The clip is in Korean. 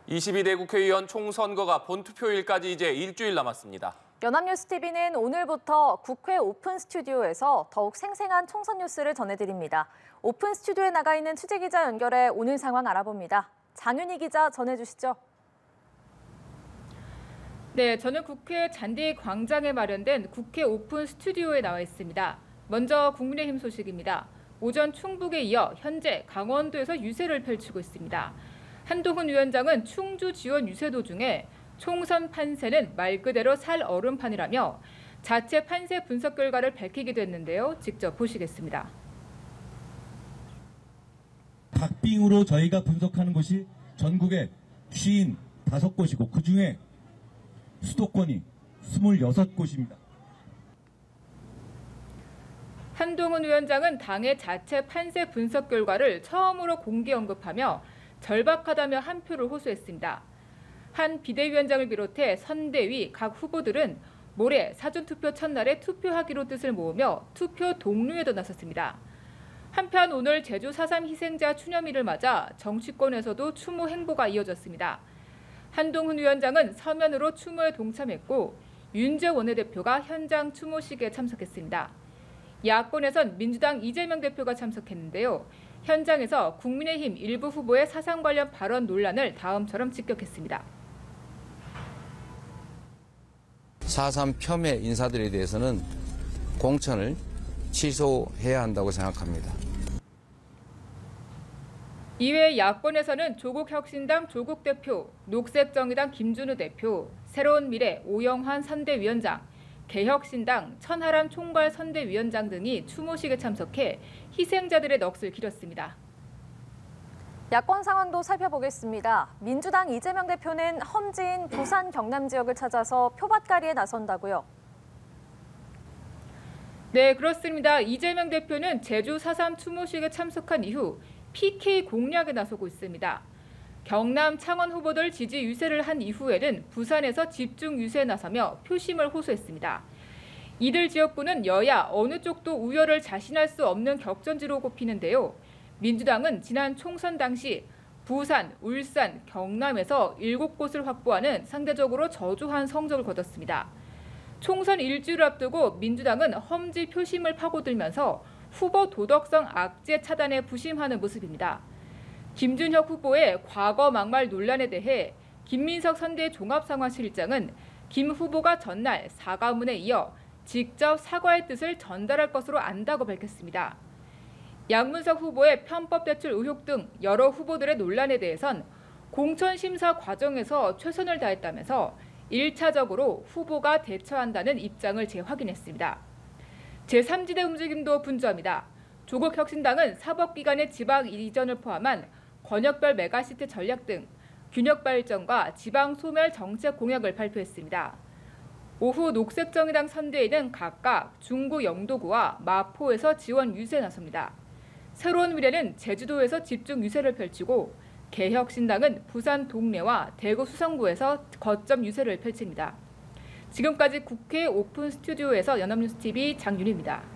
22대 국회의원 총선거가 본투표일까지 이제 일주일 남았습니다. 연합뉴스TV는 오늘부터 국회 오픈 스튜디오에서 더욱 생생한 총선 뉴스를 전해드립니다. 오픈 스튜디오에 나가 있는 취재기자 연결해 오늘 상황 알아봅니다. 장윤희 기자 전해주시죠. 네, 저는 국회 잔디 광장에 마련된 국회 오픈 스튜디오에 나와 있습니다. 먼저 국민의힘 소식입니다. 오전 충북에 이어 현재 강원도에서 유세를 펼치고 있습니다. 한동훈 위원장은 충주 지원 유세 도중에 총선 판세는 말 그대로 살 얼음판이라며 자체 판세 분석 결과를 밝히기도 했는데요. 직접 보시겠습니다. 박빙으로 저희가 분석하는 곳이 전국에 55곳이고 그중에 수도권이 26곳입니다. 한동훈 위원장은 당의 자체 판세 분석 결과를 처음으로 공개 언급하며 절박하다며 한 표를 호소했습니다. 한 비대위원장을 비롯해 선대위 각 후보들은 모레 사전투표 첫날에 투표하기로 뜻을 모으며 투표 독려에도 나섰습니다. 한편 오늘 제주 4.3 희생자 추념일을 맞아 정치권에서도 추모 행보가 이어졌습니다. 한동훈 위원장은 서면으로 추모에 동참했고 윤재 원내대표가 현장 추모식에 참석했습니다. 야권에선 민주당 이재명 대표가 참석했는데요. 현장에서 국민의힘 일부 후보의 사상 관련 발언 논란을 다음처럼 직격했습니다. 4.3 폄훼 인사들에 대해서는 공천을 취소해야 한다고 생각합니다. 이외 야권에서는 조국혁신당 조국 대표, 녹색정의당 김준우 대표, 새로운미래 오영환 선대위원장, 개혁신당 천하람 총괄 선대위원장 등이 추모식에 참석해 희생자들의 넋을 기렸습니다. 야권 상황도 살펴보겠습니다. 민주당 이재명 대표는 험지인 부산 경남 지역을 찾아서 표밭갈이에 나선다고요. 네, 그렇습니다. 이재명 대표는 제주 4.3 추모식에 참석한 이후 PK 공략에 나서고 있습니다. 경남 창원 후보들 지지 유세를 한 이후에는 부산에서 집중 유세에 나서며 표심을 호소했습니다. 이들 지역구는 여야 어느 쪽도 우열을 자신할 수 없는 격전지로 꼽히는데요. 민주당은 지난 총선 당시 부산, 울산, 경남에서 7곳을 확보하는 상대적으로 저조한 성적을 거뒀습니다. 총선 일주일 앞두고 민주당은 험지 표심을 파고들면서 후보 도덕성 악재 차단에 부심하는 모습입니다. 김준혁 후보의 과거 막말 논란에 대해 김민석 선대 종합상황실장은 김 후보가 전날 사과문에 이어 직접 사과의 뜻을 전달할 것으로 안다고 밝혔습니다. 양문석 후보의 편법 대출 의혹 등 여러 후보들의 논란에 대해선 공천 심사 과정에서 최선을 다했다면서 1차적으로 후보가 대처한다는 입장을 재확인했습니다. 제3지대 움직임도 분주합니다. 조국혁신당은 사법기관의 지방 이전을 포함한 권역별 메가시티 전략 등 균형 발전과 지방 소멸 정책 공약을 발표했습니다. 오후 녹색정의당 선대위는 각각 중구 영도구와 마포에서 지원 유세에 나섭니다. 새로운 미래는 제주도에서 집중 유세를 펼치고 개혁신당은 부산 동래와 대구 수성구에서 거점 유세를 펼칩니다. 지금까지 국회 오픈 스튜디오에서 연합뉴스TV 장윤희입니다.